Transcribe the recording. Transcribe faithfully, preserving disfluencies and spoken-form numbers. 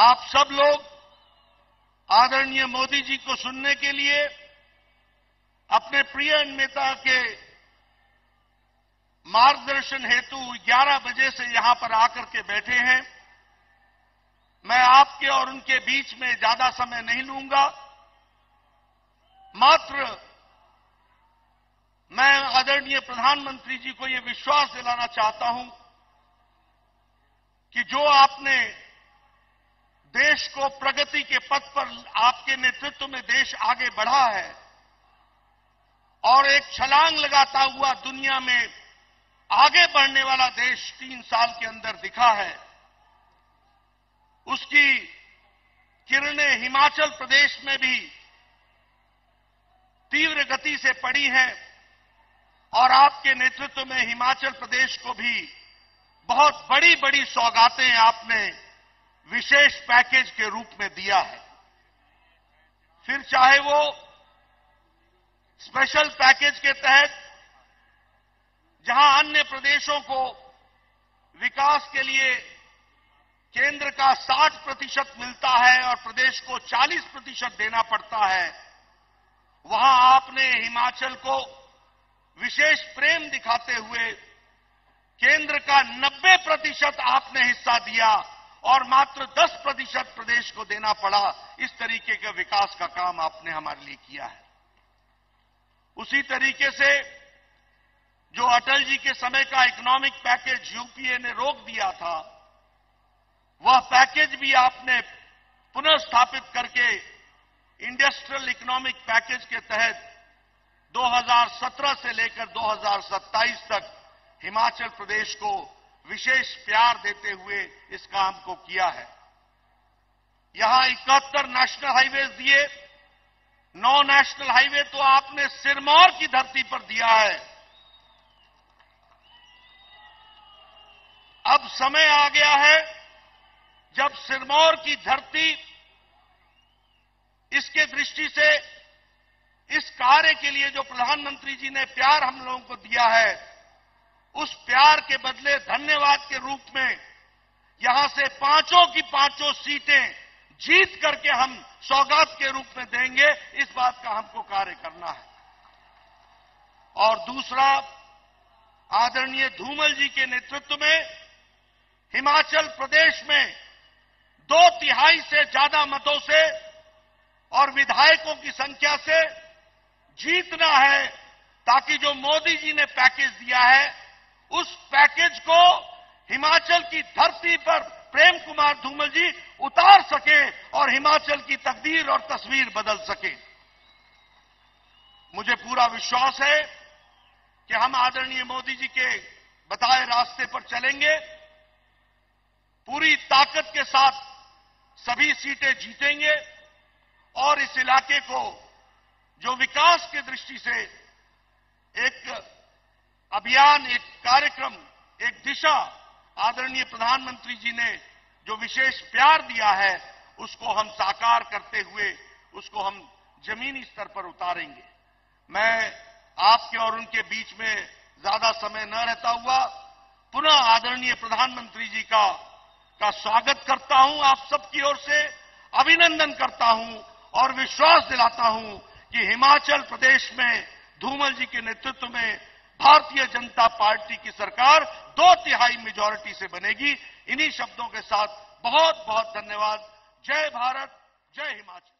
आप सब लोग आदरणीय मोदी जी को सुनने के लिए अपने प्रिय नेता के मार्गदर्शन हेतु ग्यारह बजे से यहां पर आकर के बैठे हैं। मैं आपके और उनके बीच में ज्यादा समय नहीं लूंगा, मात्र मैं आदरणीय प्रधानमंत्री जी को यह विश्वास दिलाना चाहता हूं कि जो आपने देश को प्रगति के पथ पर आपके नेतृत्व में देश आगे बढ़ा है और एक छलांग लगाता हुआ दुनिया में आगे बढ़ने वाला देश तीन साल के अंदर दिखा है, उसकी किरणें हिमाचल प्रदेश में भी तीव्र गति से पड़ी हैं और आपके नेतृत्व में हिमाचल प्रदेश को भी बहुत बड़ी बड़ी सौगातें आपने विशेष पैकेज के रूप में दिया है। फिर चाहे वो स्पेशल पैकेज के तहत जहां अन्य प्रदेशों को विकास के लिए केंद्र का साठ प्रतिशत मिलता है और प्रदेश को चालीस प्रतिशत देना पड़ता है, वहां आपने हिमाचल को विशेष प्रेम दिखाते हुए केंद्र का नब्बे प्रतिशत आपने हिस्सा दिया और मात्र दस प्रतिशत प्रदेश को देना पड़ा। इस तरीके के विकास का काम आपने हमारे लिए किया है। उसी तरीके से जो अटल जी के समय का इकोनॉमिक पैकेज यूपीए ने रोक दिया था, वह पैकेज भी आपने पुनर्स्थापित करके इंडस्ट्रियल इकोनॉमिक पैकेज के तहत दो हज़ार सत्रह से लेकर दो हज़ार सत्ताईस तक हिमाचल प्रदेश को विशेष प्यार देते हुए इस काम को किया है। यहां इकहत्तर नेशनल हाईवेज दिए, नौ नेशनल हाईवे तो आपने सिरमौर की धरती पर दिया है। अब समय आ गया है जब सिरमौर की धरती इसके दृष्टि से इस कार्य के लिए जो प्रधानमंत्री जी ने प्यार हम लोगों को दिया है, उस प्यार के बदले धन्यवाद के रूप में यहां से पांचों की पांचों सीटें जीत करके हम सौगात के रूप में देंगे। इस बात का हमको कार्य करना है। और दूसरा, आदरणीय धूमल जी के नेतृत्व में हिमाचल प्रदेश में दो तिहाई से ज्यादा मतों से और विधायकों की संख्या से जीतना है, ताकि जो मोदी जी ने पैकेज दिया है उस पैकेज को हिमाचल की धरती पर प्रेम कुमार धूमल जी उतार सके और हिमाचल की तकदीर और तस्वीर बदल सके। मुझे पूरा विश्वास है कि हम आदरणीय मोदी जी के बताए रास्ते पर चलेंगे, पूरी ताकत के साथ सभी सीटें जीतेंगे और इस इलाके को जो विकास की दृष्टि से एक अभियान, एक कार्यक्रम, एक दिशा आदरणीय प्रधानमंत्री जी ने जो विशेष प्यार दिया है, उसको हम साकार करते हुए उसको हम जमीनी स्तर पर उतारेंगे। मैं आपके और उनके बीच में ज्यादा समय न रहता हुआ पुनः आदरणीय प्रधानमंत्री जी का का स्वागत करता हूं, आप सबकी ओर से अभिनंदन करता हूं और विश्वास दिलाता हूं कि हिमाचल प्रदेश में धूमल जी के नेतृत्व में भारतीय जनता पार्टी की सरकार दो तिहाई मेजॉरिटी से बनेगी। इन्हीं शब्दों के साथ बहुत बहुत धन्यवाद। जय भारत, जय हिमाचल।